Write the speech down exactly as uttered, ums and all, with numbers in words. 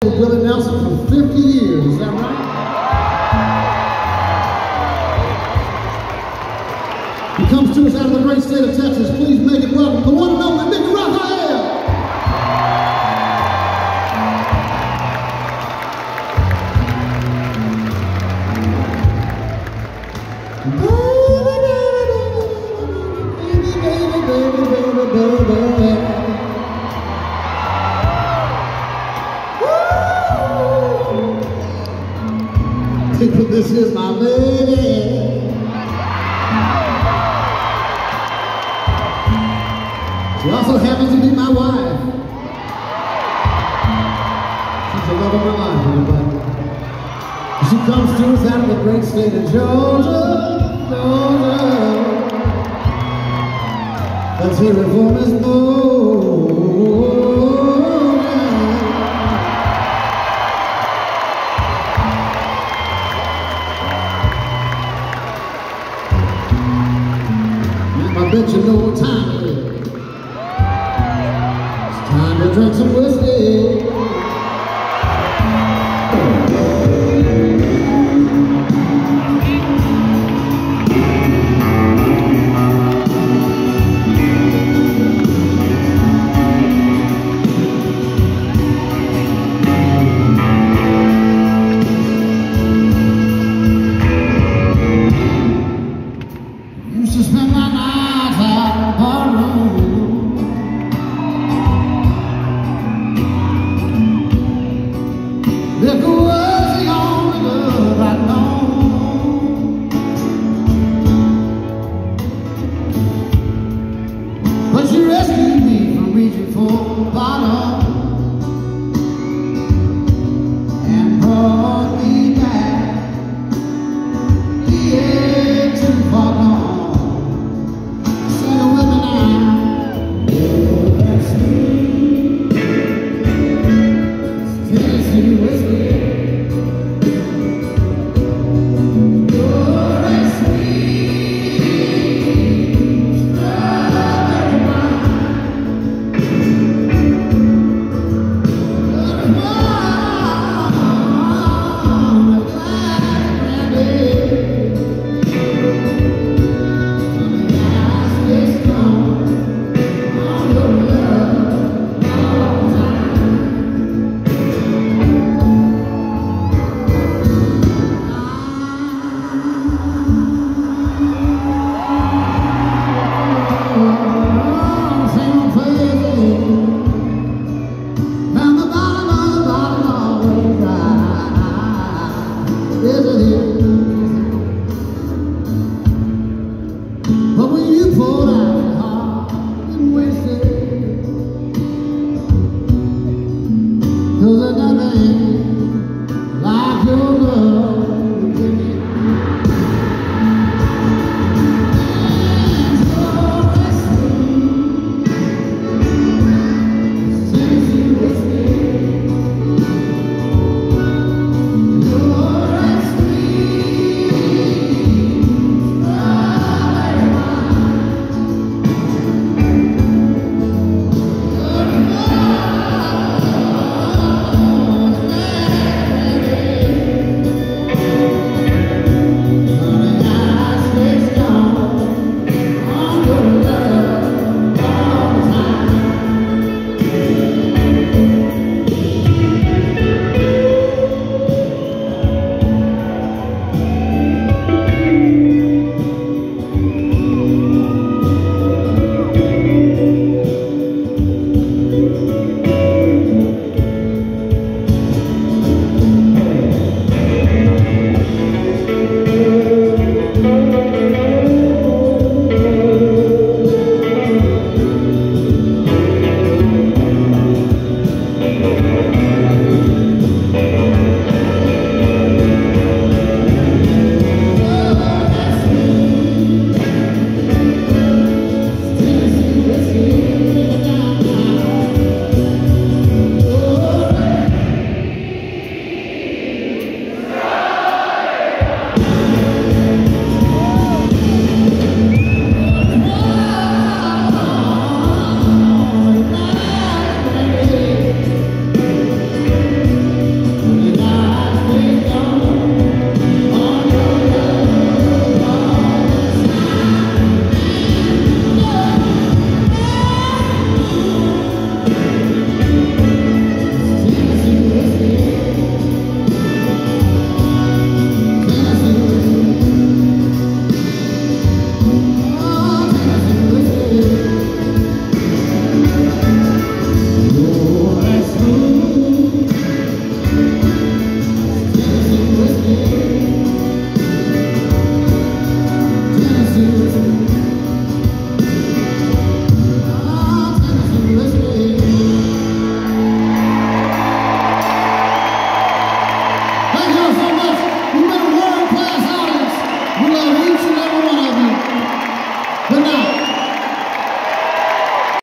with Willie Nelson for fifty years, is that right? He comes to us out of the great state of Texas. Please make it welcome the one and only Mickey Raphael. This is my lady. She also happens to be my wife. She's the love of my life, everybody. She comes to us out of the great state of Georgia, Georgia. Let's hear it for Miss Mo. I bet you know what time it is. It's time to drink some whiskey. Used to spend my nights out in the barroom. Liquor was the only love I'd known. But she rescued me from reaching for the bottom and brought me back. The edge too far gone. But when you pull out your heart and waste it, 'cause I